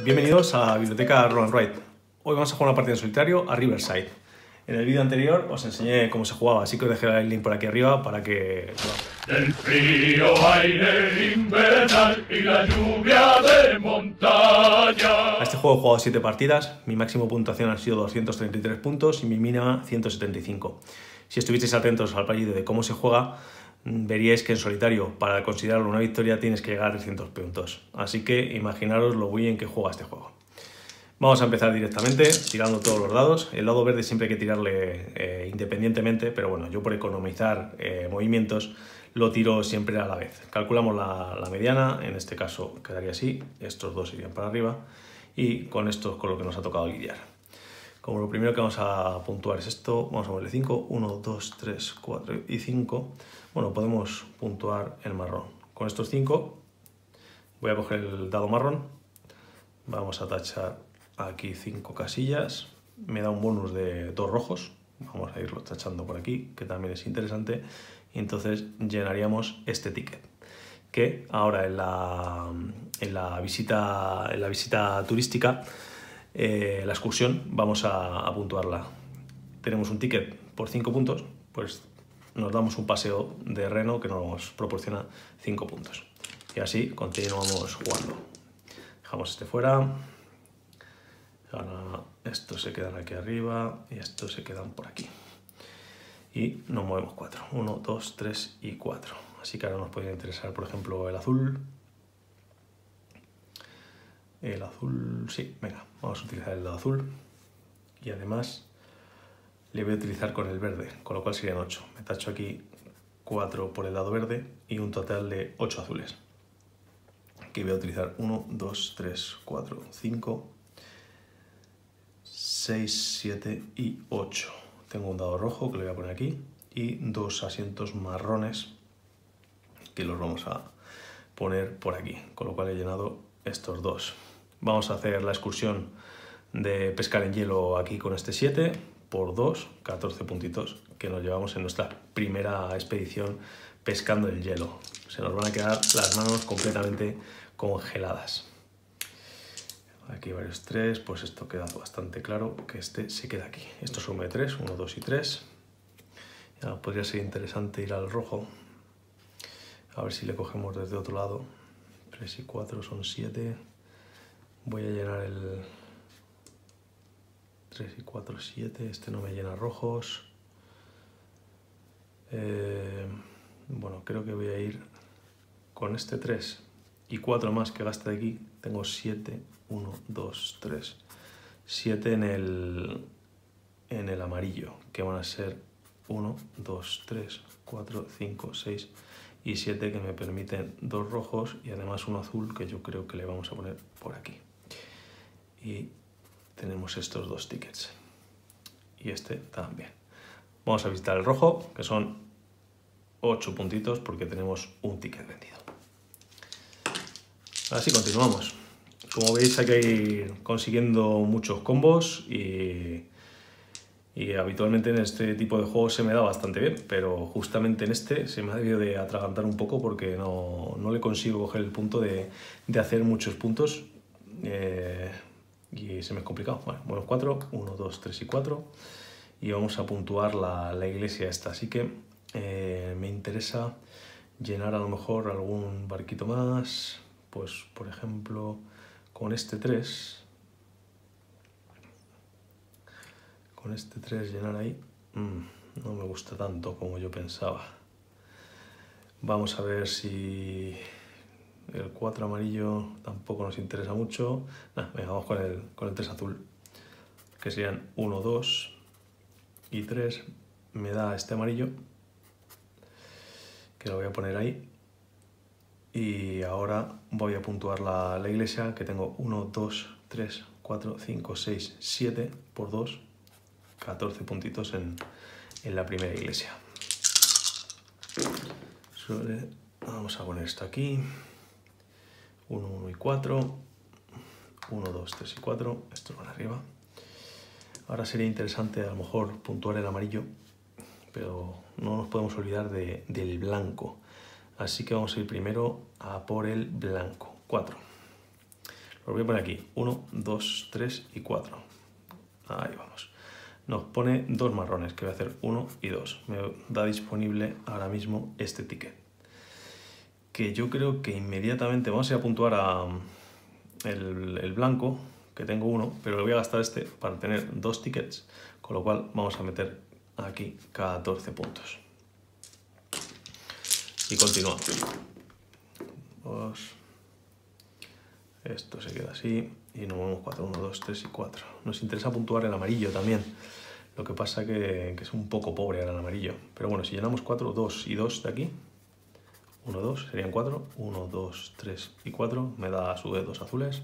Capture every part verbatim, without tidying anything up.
Bienvenidos a la biblioteca Roll and Write. Hoy vamos a jugar una partida en solitario a Riverside. En el vídeo anterior os enseñé cómo se jugaba, así que os dejé el link por aquí arriba para que... Del frío aire invernal y la lluvia de montaña. A este juego he jugado siete partidas, mi máximo puntuación ha sido doscientos treinta y tres puntos y mi mínima ciento setenta y cinco. Si estuvisteis atentos al vídeo de cómo se juega, veríais que en solitario, para considerarlo una victoria, tienes que llegar a trescientos puntos. Así que imaginaros lo bien que juega este juego. Vamos a empezar directamente tirando todos los dados. El dado verde siempre hay que tirarle eh, independientemente, pero bueno, yo por economizar eh, movimientos lo tiro siempre a la vez. Calculamos la, la mediana, en este caso quedaría así, estos dos irían para arriba y con esto es con lo que nos ha tocado lidiar. Como lo primero que vamos a puntuar es esto, vamos a ponerle cinco, uno, dos, tres, cuatro y cinco. Bueno, podemos puntuar el marrón. Con estos cinco voy a coger el dado marrón, vamos a tachar aquí cinco casillas, me da un bonus de dos rojos, vamos a irlo tachando por aquí, que también es interesante, y entonces llenaríamos este ticket, que ahora en la, en la, visita, en la visita turística, eh, la excursión, vamos a, a puntuarla. Tenemos un ticket por cinco puntos, pues nos damos un paseo de reno que nos proporciona cinco puntos. Y así continuamos jugando. Dejamos este fuera. Ahora estos se quedan aquí arriba y estos se quedan por aquí. Y nos movemos cuatro. uno, dos, tres y cuatro. Así que ahora nos podría interesar, por ejemplo, el azul. El azul, sí, venga, vamos a utilizar el lado azul. Y además le voy a utilizar con el verde, con lo cual serían ocho. Me tacho aquí cuatro por el lado verde y un total de ocho azules. Aquí voy a utilizar uno, dos, tres, cuatro, cinco, seis, siete y ocho. Tengo un dado rojo que le voy a poner aquí y dos asientos marrones que los vamos a poner por aquí, con lo cual he llenado estos dos. Vamos a hacer la excursión de pescar en hielo aquí con este siete por dos, catorce puntitos que nos llevamos en nuestra primera expedición pescando el hielo. Se nos van a quedar las manos completamente congeladas. Aquí varios tres, pues esto queda bastante claro que este se queda aquí. Esto suma de tres, uno, dos y tres. Ya podría ser interesante ir al rojo. A ver si le cogemos desde otro lado. tres y cuatro son siete. Voy a llenar el tres y cuatro, siete. Este no me llena rojos. Eh, bueno, creo que voy a ir con este tres y cuatro más que gaste de aquí. Tengo siete, uno, dos, tres. siete en el, en el amarillo, que van a ser uno, dos, tres, cuatro, cinco, seis y siete, que me permiten dos rojos y además un azul que yo creo que le vamos a poner por aquí. Y tenemos estos dos tickets. Y este también. Vamos a visitar el rojo, que son ocho puntitos porque tenemos un ticket vendido. Así continuamos. Como veis, hay que ir consiguiendo muchos combos y, y habitualmente en este tipo de juegos se me da bastante bien, pero justamente en este se me ha debido de atragantar un poco porque no, no le consigo coger el punto de, de hacer muchos puntos eh, y se me es complicado. Bueno, bueno, cuatro, uno, dos, tres y cuatro y vamos a puntuar la, la iglesia esta, así que eh, me interesa llenar a lo mejor algún barquito más, pues por ejemplo con este tres, con este tres llenar ahí, mmm, no me gusta tanto como yo pensaba. Vamos a ver si el cuatro amarillo tampoco nos interesa mucho. Nah, venga, vamos con el, con el tres azul, que serían uno, dos y tres. Me da este amarillo, que lo voy a poner ahí. Y ahora voy a puntuar la, la iglesia, que tengo uno, dos, tres, cuatro, cinco, seis, siete por dos, catorce puntitos en, en la primera iglesia. Sobre, vamos a poner esto aquí, uno, uno y cuatro, uno, dos, tres y cuatro, esto van arriba. Ahora sería interesante a lo mejor puntuar el amarillo, pero no nos podemos olvidar de, del blanco. Así que vamos a ir primero a por el blanco, cuatro. Lo voy a poner aquí. uno, dos, tres y cuatro. Ahí vamos. Nos pone dos marrones, que voy a hacer uno y dos. Me da disponible ahora mismo este ticket. Que yo creo que inmediatamente vamos a ir a puntuar a el, el blanco, que tengo uno, pero le voy a gastar este para tener dos tickets, con lo cual vamos a meter aquí catorce puntos. Y continuamos. Dos. Esto se queda así y nos movemos cuatro, uno, dos, tres y cuatro. Nos interesa puntuar el amarillo también. Lo que pasa que, que es un poco pobre ahora el amarillo. Pero bueno, si llenamos cuatro, dos y dos de aquí, uno, dos, serían cuatro. uno, dos, tres y cuatro. Me da a su vez dos azules.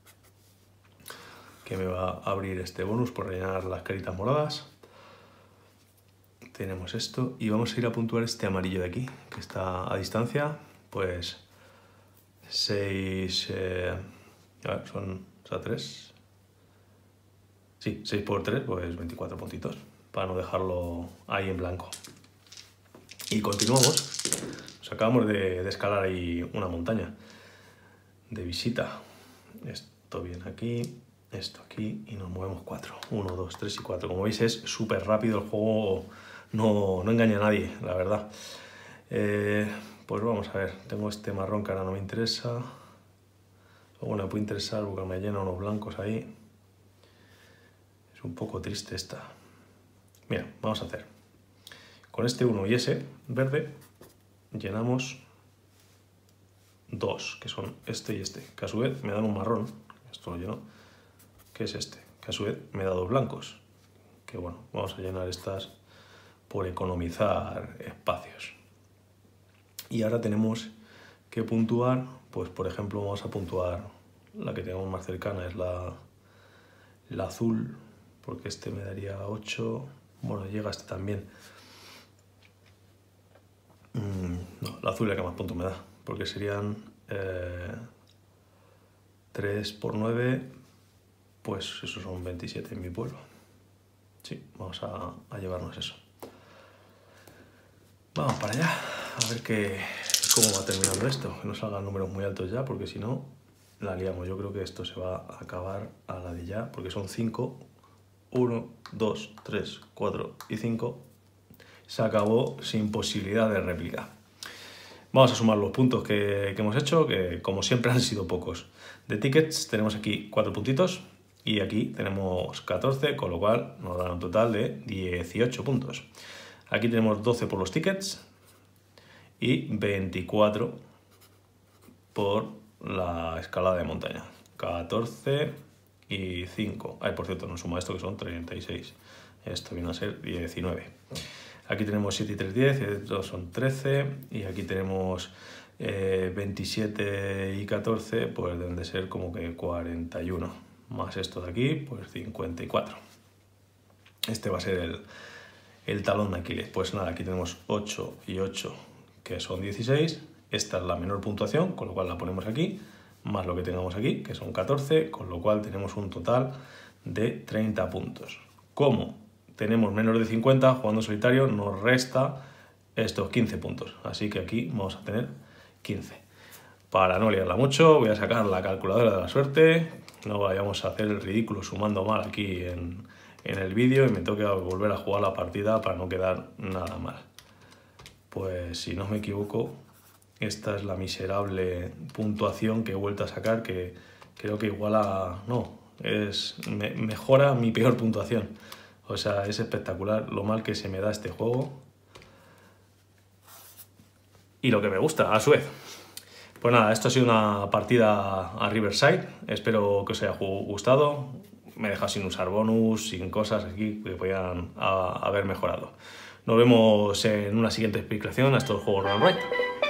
Que me va a abrir este bonus por rellenar las caritas moradas. Tenemos esto y vamos a ir a puntuar este amarillo de aquí, que está a distancia. Pues seis, eh, a ver, son, o sea, tres. Sí, seis por tres, pues veinticuatro puntitos, para no dejarlo ahí en blanco. Y continuamos. Nos acabamos de, de escalar ahí una montaña de visita. Esto viene aquí, esto aquí y nos movemos cuatro. uno, dos, tres y cuatro. Como veis es súper rápido el juego, no, no engaña a nadie, la verdad. Eh, pues vamos a ver, tengo este marrón que ahora no me interesa. Bueno, me puede interesar porque me llena unos blancos ahí. Es un poco triste esta. Mira, vamos a hacer. Con este uno y ese verde llenamos dos, que son este y este, que a su vez me dan un marrón. Esto lo lleno. Que es este, que a su vez me da dos blancos. Que bueno, vamos a llenar estas por economizar espacios. Y ahora tenemos que puntuar, pues por ejemplo vamos a puntuar la que tenemos más cercana, es la, la azul, porque este me daría ocho, bueno, llega este también. Mm, no, la azul es la que más puntos me da, porque serían eh, tres por nueve, pues eso son veintisiete en mi pueblo. Sí, vamos a, a llevarnos eso. Vamos para allá, a ver qué, cómo va terminando esto, que no salgan números muy altos ya, porque si no, la liamos. Yo creo que esto se va a acabar a la de ya, porque son cinco, uno, dos, tres, cuatro y cinco. Se acabó sin posibilidad de réplica. Vamos a sumar los puntos que, que hemos hecho, que como siempre han sido pocos. De tickets tenemos aquí cuatro puntitos y aquí tenemos catorce, con lo cual nos da un total de dieciocho puntos. Aquí tenemos doce por los tickets y veinticuatro por la escalada de montaña. catorce y cinco. Ay, por cierto, nos suma esto que son treinta y seis. Esto viene a ser diecinueve. Aquí tenemos siete y tres, diez, y estos son trece. Y aquí tenemos eh, veintisiete y catorce, pues deben de ser como que cuarenta y uno. Más esto de aquí, pues cincuenta y cuatro. Este va a ser el... el talón de Aquiles. Pues nada, aquí tenemos ocho y ocho, que son dieciséis. Esta es la menor puntuación, con lo cual la ponemos aquí, más lo que tengamos aquí, que son catorce, con lo cual tenemos un total de treinta puntos. Como tenemos menos de cincuenta, jugando solitario nos resta estos quince puntos. Así que aquí vamos a tener quince. Para no liarla mucho, voy a sacar la calculadora de la suerte. No vayamos a hacer el ridículo sumando mal aquí en... en el vídeo y me toca volver a jugar la partida para no quedar nada mal. Pues si no me equivoco, esta es la miserable puntuación que he vuelto a sacar, que creo que iguala, no, es, me, mejora mi peor puntuación. O sea, es espectacular lo mal que se me da este juego y lo que me gusta a su vez. Pues nada, esto ha sido una partida a Riverside, espero que os haya gustado. Me he dejado sin usar bonus, sin cosas aquí que podían haber mejorado. Nos vemos en una siguiente explicación a estos juegos Run Right.